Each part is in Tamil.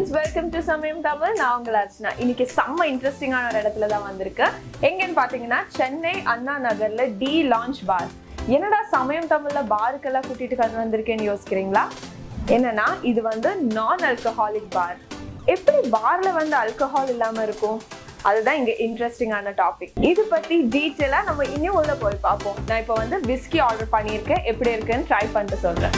friends, welcome to Samayam Tamil. நான் உங்கள் அர்ச்சனா. இன்னைக்கு செம்ம இன்ட்ரெஸ்டிங்கான ஒரு இடத்துல தான் வந்திருக்கேன். எங்கன்னு பாத்தீங்கன்னா சென்னை அண்ணா நகர்ல டி லான்ச் பார். என்னடா சமயம் தமிழ்ல பாருக்கெல்லாம் கூட்டிட்டு வந்திருக்கேன்னு யோசிக்கிறீங்களா? என்னன்னா இது வந்து நான் ஆல்கஹாலிக் பார். எப்படி பார்ல வந்து ஆல்கஹால் இல்லாம இருக்கும்? அதுதான் இங்க இன்ட்ரெஸ்டிங்கான டாபிக். இது பத்தி டீட்டெயிலா நம்ம இன்னும் உள்ள போய் பார்ப்போம். நான் இப்போ வந்து விஸ்கி ஆர்டர் பண்ணியிருக்கேன். எப்படி இருக்குன்னு ட்ரை பண்ணிட்டு சொல்றேன்.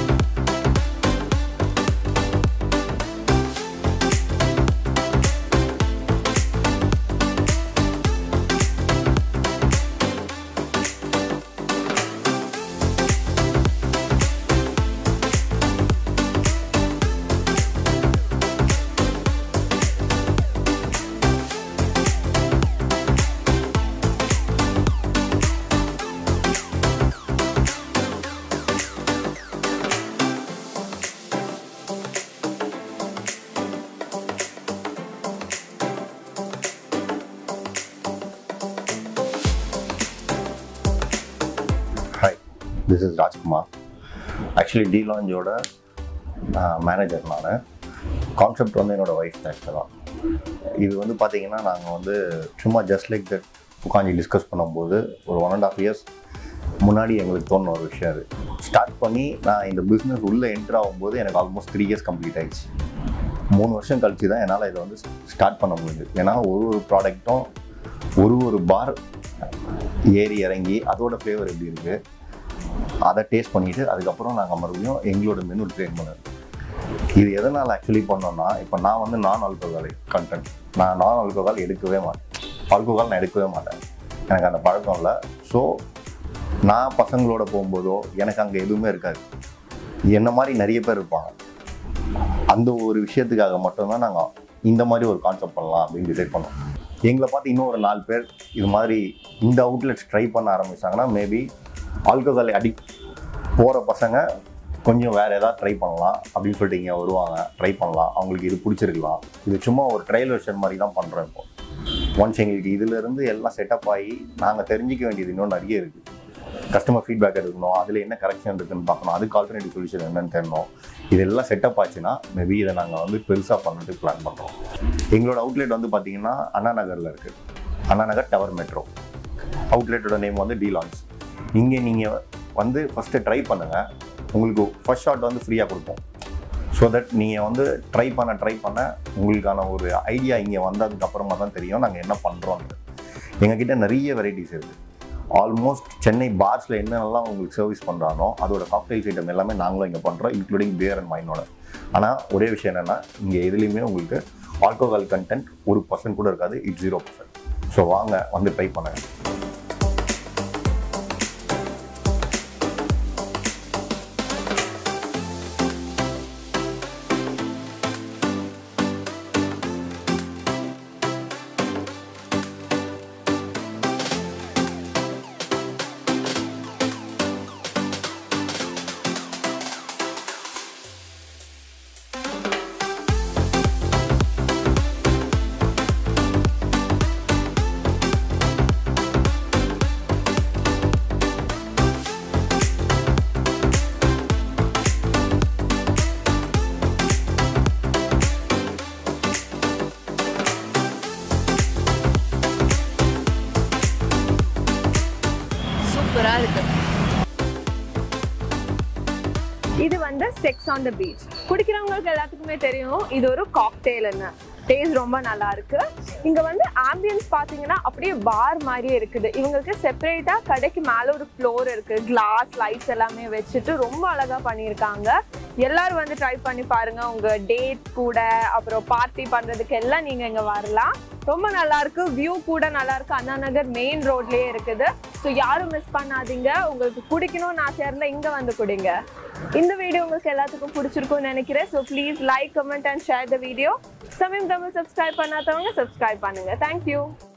This is Rajkumar. Actually, D Launch oda manager நானு. கான்செப்ட் வந்து என்னோட வைஃப் ஆக்சுவலாக. இது வந்து பார்த்தீங்கன்னா நாங்கள் வந்து சும்மா ஜஸ்ட் லைக் தட் உட்காந்து டிஸ்கஸ் பண்ணும்போது ஒரு 1.5 years முன்னாடி எங்களுக்கு தோணுன ஒரு விஷயம் அது. ஸ்டார்ட் பண்ணி நான் இந்த பிஸ்னஸ் உள்ளே என்ட்ரு ஆகும்போது எனக்கு ஆல்மோஸ்ட் 3 years கம்ப்ளீட் ஆகிடுச்சு. 3 வருஷம் கழிச்சு தான் என்னால் இதை வந்து ஸ்டார்ட் பண்ண முடியுது. ஏன்னா ஒரு ப்ராடக்ட்டும் ஒரு பார் ஏறி இறங்கி அதோட ஃப்ளேவர் எப்படி இருக்குது அதை டேஸ்ட் பண்ணிவிட்டு அதுக்கப்புறம் நாங்கள் மறுபடியும் எங்களோட மெனு ட்ரெயின் பண்ணுறது. இது எதனால் ஆக்சுவலி பண்ணோன்னா, இப்போ நான் வந்து நான் ஆல்கஹாலிக் கண்டென்ட், நான் நான் ஆல்கஹால் எடுக்கவே மாட்டேன். ஆல்கஹால் நான் எடுக்கவே மாட்டேன், எனக்கு அந்த பழக்கம் இல்லை. ஸோ நான் பசங்களோட போகும்போதோ எனக்கு அங்கே எதுவுமே இருக்காது. என்ன மாதிரி நிறைய பேர் இருப்பாங்க. அந்த ஒரு விஷயத்துக்காக மட்டும்தான் நாங்கள் இந்த மாதிரி ஒரு கான்செப்ட் பண்ணலாம் அப்படின்னு டிசைட் பண்ணோம். எங்களை பார்த்து இன்னும் ஒரு 4 பேர் இது மாதிரி இந்த அவுட்லெட்ஸ் ட்ரை பண்ண ஆரம்பித்தாங்கன்னா மேபி ஆல்கஹால் அடிக்ட் போகிற பசங்க கொஞ்சம் வேறு ஏதாவது ட்ரை பண்ணலாம் அப்படின்னு சொல்லிட்டு இங்கே வருவாங்க, ட்ரை பண்ணலாம், அவங்களுக்கு இது பிடிச்சிருக்கலாம். இது சும்மா ஒரு ட்ரையல் வெர்ஷன் மாதிரி தான் பண்ணுறோம். இப்போ ஒன்ஸ் எங்களுக்கு இதிலேருந்து எல்லாம் செட்டப் ஆகி நாங்கள் தெரிஞ்சிக்க வேண்டியது இன்னும் நிறைய இருக்குது. கஸ்டமர் ஃபீட்பேக் எடுக்கணும், அதில் என்ன கரெக்ஷன் இருக்குதுன்னு பார்க்கணும், அதுக்கு ஆல்டர்னேட்டிவ் சொல்யூஷன் என்னென்னு தெரியணும். இதெல்லாம் செட்டப் ஆச்சுன்னா மேபி இதை நாங்கள் வந்து பெருசாக பண்ணுறதுக்கு பிளான் பண்ணுறோம். எங்களோட அவுட்லெட் வந்து பார்த்திங்கன்னா அண்ணா நகரில் இருக்குது. Anna Nagar tower metro. அவுட்லெட்டோட நேம் வந்து டி லான்ச். இங்கே நீங்கள் வந்து ஃபஸ்ட்டு ட்ரை பண்ணுங்கள். உங்களுக்கு ஃபர்ஸ்ட் ஷாட் வந்து ஃப்ரீயாக கொடுப்போம். ஸோ தட் நீங்கள் வந்து ட்ரை பண்ண உங்களுக்கான ஒரு ஐடியா இங்கே வந்ததுக்கப்புறமா தான் தெரியும் நாங்கள் என்ன பண்ணுறோன்னு. எங்ககிட்ட நிறைய வெரைட்டிஸ் இருக்குது. ஆல்மோஸ்ட் சென்னை பார்ஸில் என்னென்னலாம் உங்களுக்கு சர்வீஸ் பண்ணுறானோ அதோட காக்டெயில்ஸ் ஐட்டம் எல்லாமே நாங்களும் இங்கே பண்ணுறோம், இன்க்ளூடிங் பியர் அண்ட் வைனோட. ஆனால் ஒரே விஷயம் என்னென்னா, இங்கே எதுலேயுமே உங்களுக்கு ஆல்கஹால் கண்டென்ட் 1% கூட இருக்காது. இட்ஸ் 0%. ஸோ வாங்க வந்து ட்ரை பண்ணுங்கள். இது வந்து செக்ஸ் ஆன் த பீச். குடிக்கிறவங்களுக்கு எல்லாத்துக்குமே தெரியும் இது ஒரு காக்டெயில்னு. டேஸ்ட் ரொம்ப நல்லா இருக்கு. இங்க வந்து ஆம்பியன்ஸ் பாத்தீங்கன்னா அப்படியே பார் மாதிரியே இருக்குது. இவங்களுக்கு செப்பரேட்டா கடைக்கு மேல ஒரு ஃப்ளோர் இருக்கு. கிளாஸ் லைட்ஸ் எல்லாமே வச்சுட்டு ரொம்ப அழகா பண்ணியிருக்காங்க. எல்லாரும் வந்து ட்ரை பண்ணி பாருங்க. உங்க டேட் கூட அப்புறம் பார்ட்டி பண்றதுக்கு எல்லாம் நீங்க இங்க வரலாம். ரொம்ப நல்லா இருக்கு. வியூ கூட நல்லா இருக்கு. அண்ணா நகர் மெயின் ரோட்லயே இருக்குது. ஸோ யாரும் மிஸ் பண்ணாதீங்க. உங்களுக்கு குடிக்கணும்னு ஆசையா இருந்தா இங்க வந்து குடிங்க. இந்த வீடியோ உங்களுக்கு எல்லாத்துக்கும் பிடிச்சிருக்கும்னு நினைக்கிறேன். So please like, comment and share the video. Samayam Tamil subscribe பண்ணாதவங்க சப்ஸ்கிரைப் பண்ணுங்க. தேங்க்யூ.